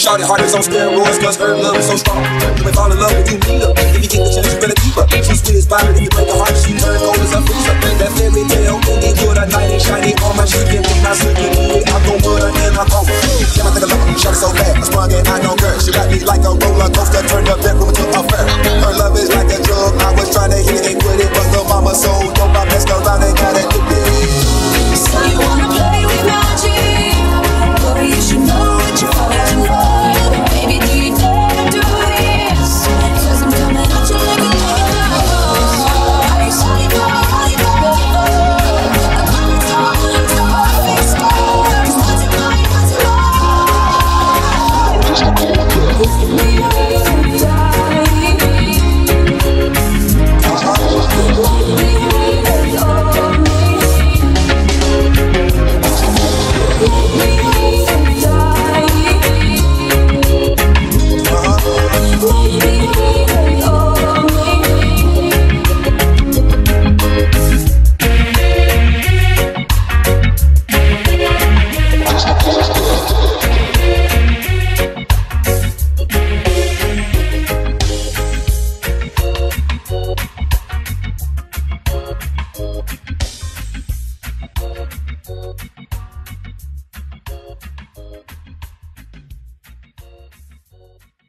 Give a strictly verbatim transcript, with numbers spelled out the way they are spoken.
Shawty heart is on steroids, cause her love is so strong. You may fall in love if you need her. If you get the chance, you better keep her. She's sweet as pie, if you break her heart, she turn cold as a freezer. That fairy tale ending with a knight in shiny armor. She can be my sleeping beauty, I'm gon' put her in her home. Damn, I think I love her, shawty so bad, I sprung and I know her. She got me like a roller coaster, turned up bedroom